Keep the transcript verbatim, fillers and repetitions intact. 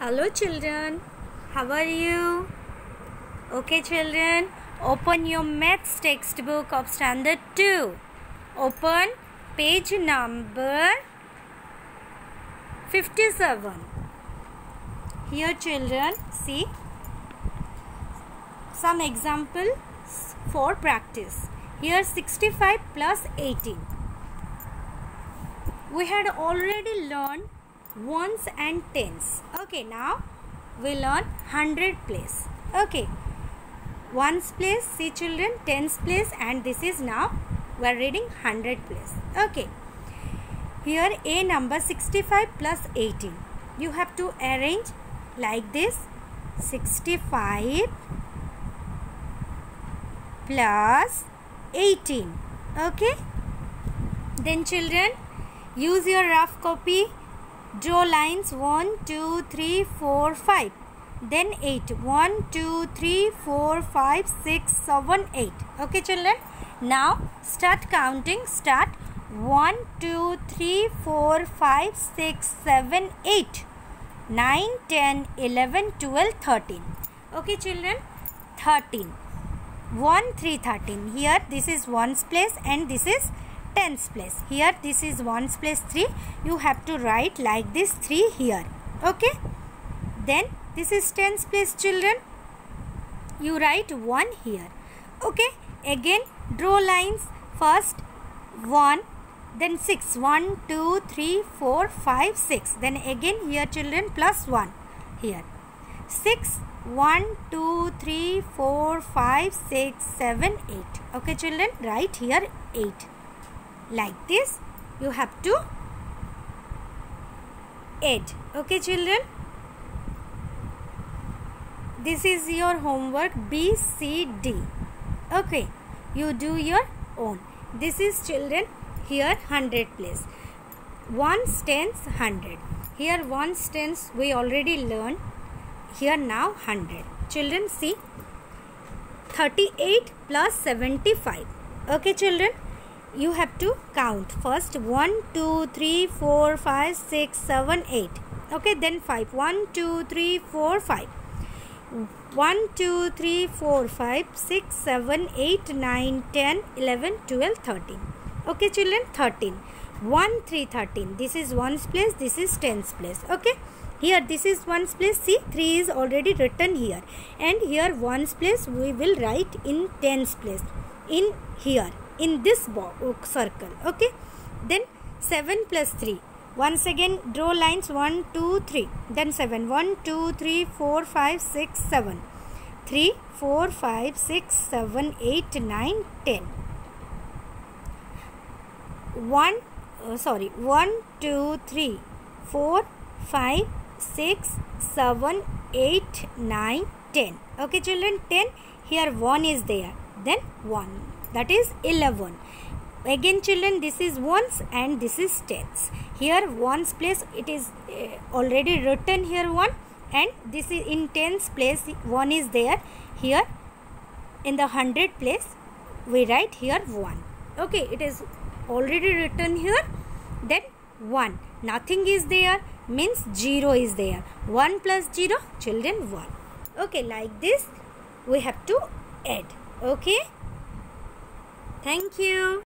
Hello children, how are you? Okay children, open your maths textbook of standard two. Open page number fifty-seven. Here children, see some examples for practice. Here sixty-five plus eighteen. We had already learned ones and tens. Okay, now we learn hundred place. Okay, ones place, see children, tens place, and this is now we are reading hundred place. Okay, here a number sixty-five plus eighteen. You have to arrange like this: sixty-five plus eighteen. Okay, then children, use your rough copy. Draw lines one, two, three, four, five. Then eight. one, two, three, four, five, six, seven, eight. Okay children. Now start counting. Start one, two, three, four, five, six, seven, eight, nine, ten, eleven, twelve, thirteen. Okay children. thirteen. one, three, thirteen. Here this is ones place and this is tens place. Here this is ones place three. You have to write like this three here. Okay. Then this is tens place children. You write one here. Okay. Again draw lines. First one, then six. one, two, three, four, five, six. Then again here children plus one here. six. one, two, three, four, five, six, seven, eight. Okay children. Write here eight. Like this you have to add. Okay children, this is your homework B C D. Okay, you do your own. This is children here hundred place. Ones, tens, hundred. Here ones, tens we already learned. Here now hundred. Children see thirty-eight plus seventy-five. Okay children, you have to count. First one, two, three, four, five, six, seven, eight. Okay, then five. one, two, three, four, five. one, two, three, four, five, six, seven, eight, nine, ten, eleven, twelve, thirteen. Okay children, thirteen. one, three, thirteen. This is ones place, this is tens place. Okay, here this is ones place. See, three is already written here. And here ones place we will write in tens place. In here. In this box, circle. Okay, then seven plus three. Once again draw lines one, two, three. Then seven. one, two, three, four, five, six, seven. three, four, five, six, seven, eight, nine, ten. one, uh, sorry, one, two, three, four, five, six, seven, eight, nine, ten. Okay children, ten. Here one is there. Then one. That is eleven. Again children, this is ones and this is tens. Here ones place it is uh, already written here one, and this is in tens place one is there. Here in the hundred place we write here one. Okay, it is already written here. Then one. Nothing is there means zero is there. one plus zero children one. Okay, like this we have to add. Okay. Thank you.